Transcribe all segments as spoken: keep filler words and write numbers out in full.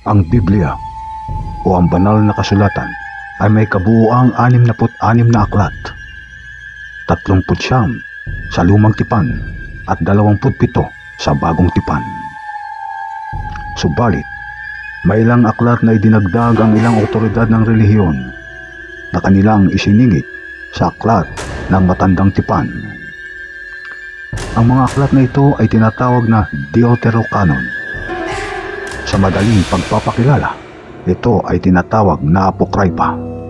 Ang Biblia o ang banal na kasulatan ay may kabuuang anim na put anim na aklat, tatlumput siyam sa lumang tipan at dalawamput pito sa bagong tipan. Subalit, may ilang aklat na idinagdag ang ilang otoridad ng relihiyon na kanilang isiningit sa aklat ng matandang tipan. Ang mga aklat na ito ay tinatawag na Deuterocanon. Sa madaling pagpapakilala, ito ay tinatawag na Apokrypha.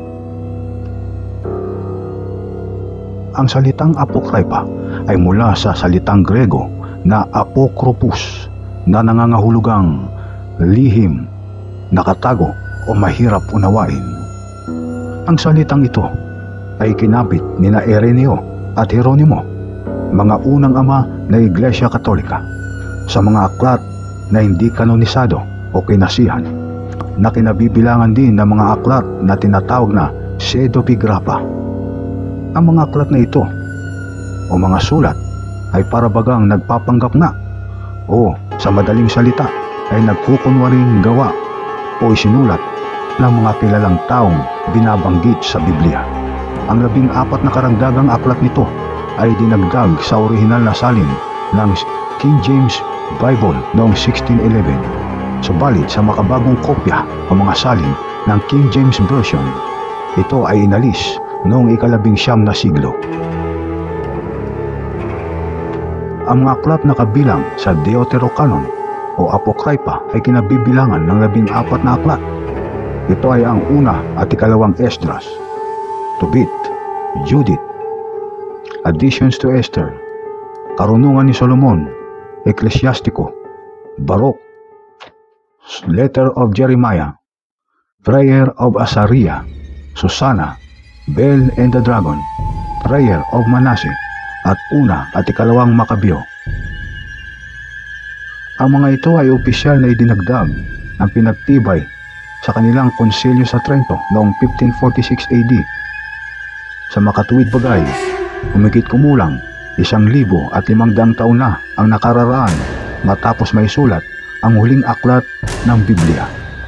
Ang salitang Apokrypha ay mula sa salitang Grego na Apokryphos na nangangahulugang lihim, nakatago o mahirap unawain. Ang salitang ito ay kinapit nina Ireneo at Hieronimo, mga unang ama na Iglesia Katolika, sa mga aklat na hindi kanonisado o kinasihan, na kinabibilangan din ng mga aklat na tinatawag na pseudepigrapha. Ang mga aklat na ito o mga sulat ay parabagang nagpapanggap na o sa madaling salita ay nagkukunwaring gawa o isinulat ng mga kilalang taong binabanggit sa Biblia. Ang labing apat na karagdagang aklat nito ay dinagdag sa orihinal na salin ng King James Bible noong sixteen eleven. Subalit sa makabagong kopya o mga salin ng King James Version, ito ay inalis noong ikalabing siyam na siglo. Ang mga aklat na kabilang sa Deuterocanon o Apokrypha ay kinabibilangan ng labing apat na aklat. Ito ay ang una at ikalawang Esdras, Tobit, Judith, Additions to Esther, Karunungan ni Solomon, Ecclesiastico, Baruch, Letter of Jeremiah, Prayer of Azariah, Susanna, Bel and the Dragon, Prayer of Manasseh, at una at ikalawang Makabyo. Ang mga ito ay opisyal na idinagdag ng pinagtibay sa kanilang konsilyo sa Trento noong fifteen forty-six A D. Sa makatuwid bagay, humigit kumulang isang libo at limang daang taon na ang nakararaan matapos may sulat ang huling aklat ng Biblia.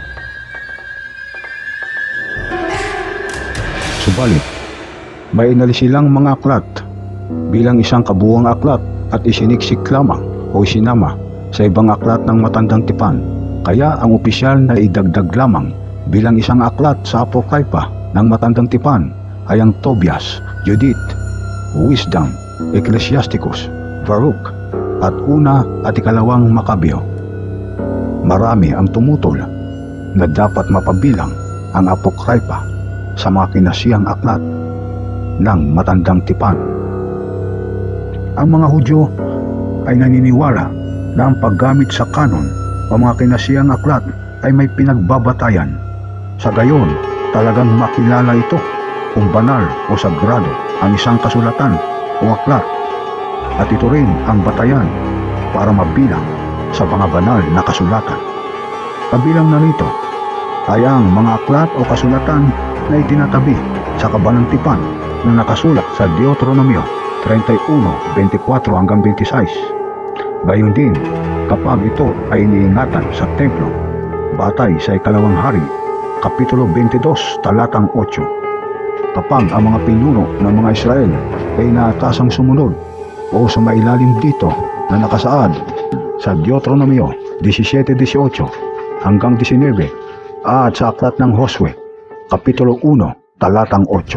Subalit, may inalis silang mga aklat bilang isang kabuuang aklat at isiniksik lamang o isinama sa ibang aklat ng matandang tipan. Kaya ang opisyal na idagdag lamang bilang isang aklat sa Apokrypha ng matandang tipan ay ang Tobias, Judith, Wisdom, Ecclesiasticus, Baruch, at una at ikalawang Makabyo. Marami ang tumutol na dapat mapabilang ang Apokrypha sa mga kinasiyang aklat ng matandang tipan. Ang mga Hudyo ay naniniwala na ang paggamit sa kanon o mga kinasiyang aklat ay may pinagbabatayan. Sa gayon, talagang makilala ito kung banal o sagrado ang isang kasulatan o aklat, at ito rin ang batayan para mabilang sa mga banal na kasulatan. Kabilang na rito ay ang mga aklat o kasulatan na itinatabi sa kabanang tipan na nakasulat sa Deuteronomio thirty-one, twenty-four hanggang twenty-six. Gayon din kapag ito ay iniingatan sa templo, batay sa ikalawang hari, kapitulo twenty-two, talatang eight. Kapag ang mga pinuno ng mga Israel ay naatasang sumunod o sumailalim dito na nakasaad sa Deuteronomio seventeen eighteen hanggang nineteen at sa aklat ng Josue, kapitulo one, talatang eight.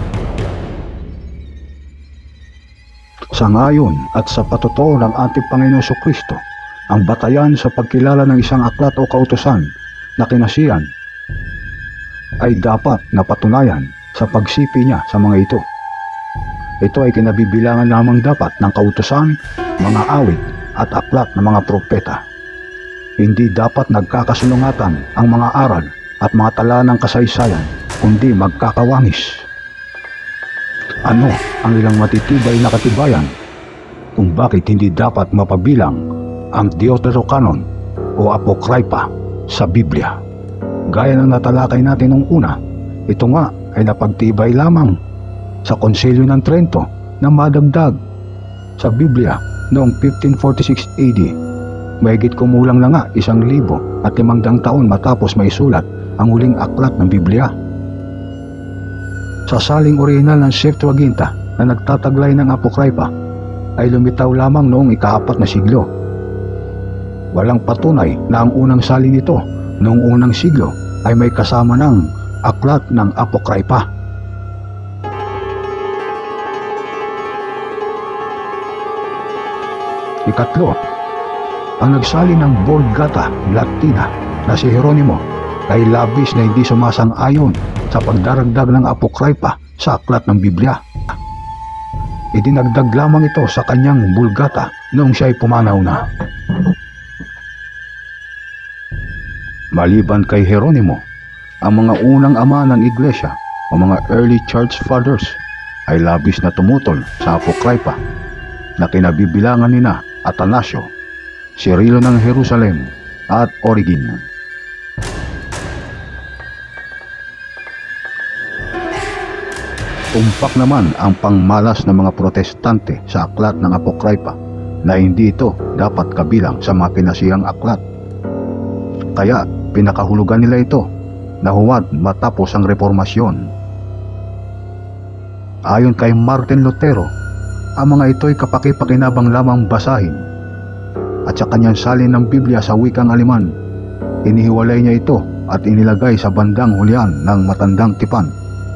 Sa ngayon at sa patotoo ng ating Panginoon Kristo, ang batayan sa pagkilala ng isang aklat o kautusan na kinasiyan ay dapat napatunayan sa pagsipi niya sa mga ito. Ito ay kinabibilangan lamang dapat ng kautusan, mga awit at aklat ng mga propeta. Hindi dapat nagkakasulungatan ang mga aral at mga tala ng kasaysayan, kundi magkakawangis. Ano ang ilang matitibay na katibayan kung bakit hindi dapat mapabilang ang Deuterocanon o Apokrypha sa Biblia? Gaya ng natalakay natin nung una, ito nga ay napagtibay lamang sa Konsilyo ng Trento na madagdag sa Biblia noong fifteen forty-six A D. Mahigit kumulang na nga isang libo at limangdang taon matapos maisulat ang huling aklat ng Biblia. Sa saling orihinal ng Septuaginta na nagtataglay ng Apokrypha ay lumitaw lamang noong ikaapat na siglo. Walang patunay na ang unang salin nito noong unang siglo ay may kasama ng aklat ng Apokrypha. Ikatlo, ang nagsalin ng Vulgata Latina na si Hieronimo ay labis na hindi sumasang-ayon sa pagdaragdag ng Apokrypha sa aklat ng Biblia. Idinagdag lamang ito sa kanyang Vulgata noong siya'y pumanaw na. Maliban kay Hieronimo, ang mga unang ama ng iglesia o mga early church fathers ay labis na tumutol sa Apokrypha na kinabibilangan nina Atanasio, Cirilo ng Jerusalem at Origen. Umpak naman ang pangmalas ng mga protestante sa aklat ng Apokrypha na hindi ito dapat kabilang sa mga pinasiyang aklat. Kaya pinakahulugan nila ito na huwad matapos ang reformasyon. Ayon kay Martin Lutero, ang mga ito'y kapaki-pakinabang lamang basahin, at sa kanyang salin ng Biblia sa wikang Aleman, inihiwalay niya ito at inilagay sa bandang hulihan ng matandang tipan.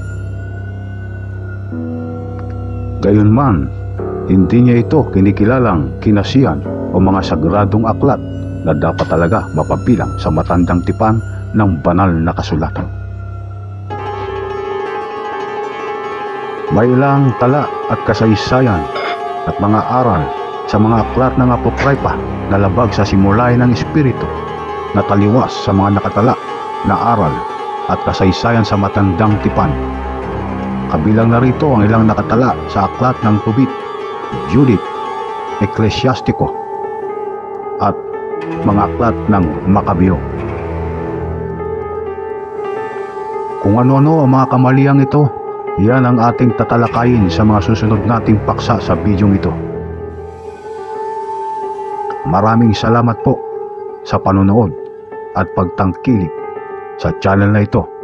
Gayunman, hindi niya ito kinikilalang kinasiyan o mga sagradong aklat na dapat talaga mapabilang sa matandang tipan ng banal na kasulatan. May ilang tala at kasaysayan at mga aral sa mga aklat ng Apokrypha na labag sa simulay ng Espiritu na taliwas sa mga nakatala na aral at kasaysayan sa matandang tipan. Kabilang na rito ang ilang nakatala sa aklat ng Tobit, Judith, Ecclesiastico at mga aklat ng Makabeo. Kung ano-ano ang mga kamaliang ito, yan ang ating tatalakayin sa mga susunod nating paksa sa bidyong ito. Maraming salamat po sa panonood at pagtangkilik sa channel na ito.